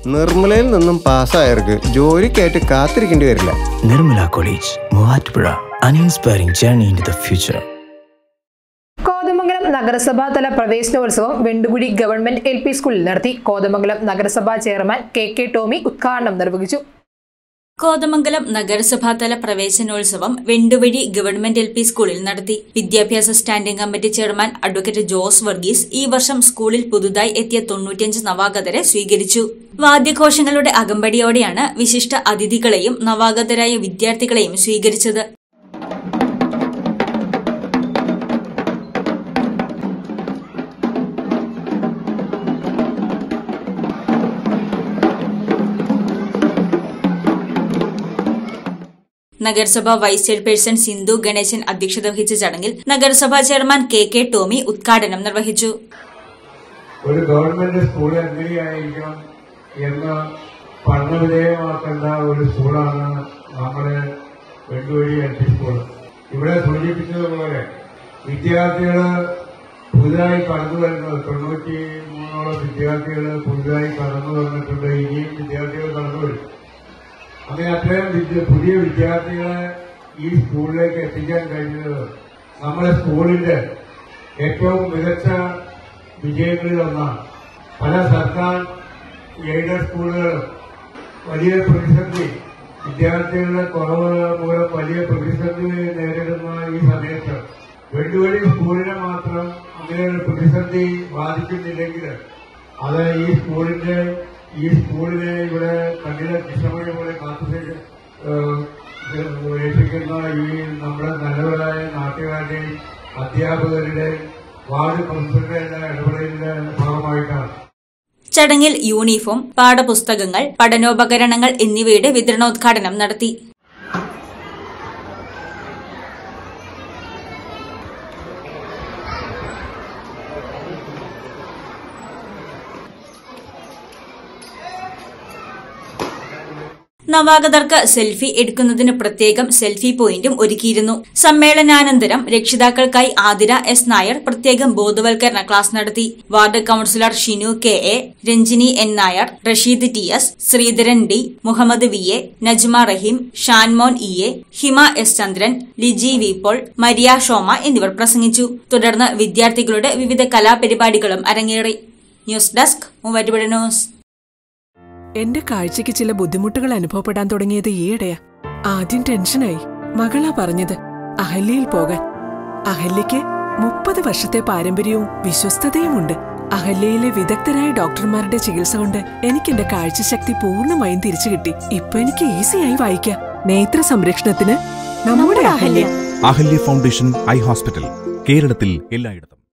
നിർമ്മലയിൽ നിന്നും പാസ്സായവർക്ക് ജോലിക്കായിട്ട് കാത്തിരിക്കേണ്ടി വരില്ല. Nirmala college, Muvattupuzha. An inspiring journey into the future. Kothamangalam നഗരസഭാതല പ്രവേശനോത്സവം വെണ്ടുകുഴി ഗവൺമെന്റ് LP സ്കൂളിൽ നടത്തി. കോതമംഗലം നഗരസഭാ ചെയർമാൻ KK ടോമി ഉദ്ഘാടനം നിർവഹിച്ചു. കോതമംഗലം നഗരസഭാതല പ്രവേശനോത്സവം വെണ്ടുവഴി ഗവൺമെന്റ് LP സ്കൂളിൽ നടത്തി. വിദ്യാഭ്യാസ standing committee chairman advocate Jose Varghese ഈ വർഷം സ്കൂളിൽ പുതുതായി എത്തിയ 95 നവാഗതരെ സ്വീകരിച്ചു. വാദ്യഘോഷങ്ങളുടെ അകമ്പടിയോടെയാണ് വിശിഷ്ട അതിഥികളെയും നവാഗതരായ വിദ്യാർത്ഥികളെയും സ്വീകരിച്ചത്. നഗരസഭാ വൈസ് ചെയർപേഴ്സൺ സിന്ധു ഗണേശൻ അധ്യക്ഷത വഹിച്ച ചടങ്ങിൽ നഗരസഭാ ചെയർമാൻ KK ടോമി ഉദ്ഘാടനം നിർവഹിച്ചു. ഒരു ഗവൺമെന്റ് സ്കൂൾ എങ്ങനെയായിരിക്കണം എന്ന് പഠനവിധേയമാക്കേണ്ട ഒരു സ്കൂളാണ് നമ്മുടെ വെണ്ടുവഴി LP സ്കൂൾ. ഇവിടെ സൂചിപ്പിച്ചതുപോലെ വിദ്യാർത്ഥികൾ പുതുതായി കടന്നു വരുന്നത് 93ഓളം വിദ്യാർത്ഥികൾ പുതുതായി കടന്നു വന്നിട്ടുണ്ട്. ഇനിയും വിദ്യാർത്ഥികൾ കടന്നു വരും. അങ്ങനെ അത്രയും പുതിയ വിദ്യാർത്ഥികളെ ഈ സ്കൂളിലേക്ക് എത്തിക്കാൻ കഴിഞ്ഞത് നമ്മുടെ സ്കൂളിന്റെ ഏറ്റവും മികച്ച വിജയങ്ങളിലൊന്നാണ്. പല സർക്കാർ എയ്ഡഡ് സ്കൂളുകളും വലിയ പ്രതിസന്ധി, വിദ്യാർത്ഥികളുടെ കുറവ് മൂലം വലിയ പ്രതിസന്ധി നേരിടുന്ന ഈ സമയത്ത് വെണ്ടുവഴി സ്കൂളിനെ മാത്രം അങ്ങനെ ഒരു പ്രതിസന്ധി ബാധിക്കുന്നില്ലെങ്കിൽ അത് ഈ സ്കൂളിനെ ഇവിടെ കണ്ണിലെ കൃഷ്ണമണി പോലെ രക്ഷിക്കുന്ന ഈ നമ്മുടെ നല്ലവരായ നാട്ടുകാരുടെയും അധ്യാപകരുടെയും വാർഡ് കൗൺസിലറുടെ ഇടപെടലിന്റെ ഭാഗമായിട്ടാണ്. ചടങ്ങിൽ യൂണിഫോം, പാഠപുസ്തകങ്ങൾ, പഠനോപകരണങ്ങൾ എന്നിവയുടെ വിതരണോദ്ഘാടനം നടത്തി. നവാഗതർക്ക് സെൽഫി എടുക്കുന്നതിന് പ്രത്യേകം സെൽഫി പോയിന്റും ഒരുക്കിയിരുന്നു. സമ്മേളനാനന്തരം രക്ഷിതാക്കൾക്കായി ആതിര S. നായർ പ്രത്യേകം ബോധവൽക്കരണ ക്ലാസ് നടത്തി. Ward councillor Shinu KA, Ranjini N. Nair, Rasheed TS, Sreedharan D, Muhammad VA, Najma Rahim, Shanmon EA, Hima S. Chandran, Liji V. Paul, Maria Shoma എന്നിവർ പ്രസംഗിച്ചു. തുടർന്ന് വിദ്യാർത്ഥികളുടെ വിവിധ കലാപരിപാടികളും അരങ്ങേറി. News desk, Muvattupuzha news. എന്റെ കാഴ്ചയ്ക്ക് ചില ബുദ്ധിമുട്ടുകൾ അനുഭവപ്പെടാൻ തുടങ്ങിയത് ഈയിടെയാ. ആദ്യം ടെൻഷനായി. മകളാ പറഞ്ഞത് അഹല്യയിൽ പോകാൻ. അഹല്യയ്ക്ക് 30 വർഷത്തെ പാരമ്പര്യവും വിശ്വസ്തതയുമുണ്ട്. അഹല്യയിലെ വിദഗ്ധരായ ഡോക്ടർമാരുടെ ചികിത്സ കൊണ്ട് എനിക്ക് എന്റെ കാഴ്ചശക്തി പൂർണ്ണമായും തിരിച്ചു കിട്ടി. ഇപ്പൊ എനിക്ക് ഈസിയായി വായിക്കാം. നേത്ര സംരക്ഷണത്തിന് നമ്മുടെ Ahalya. Ahalya foundation eye hospital, കേരളത്തിൽ എല്ലായിടത്തും.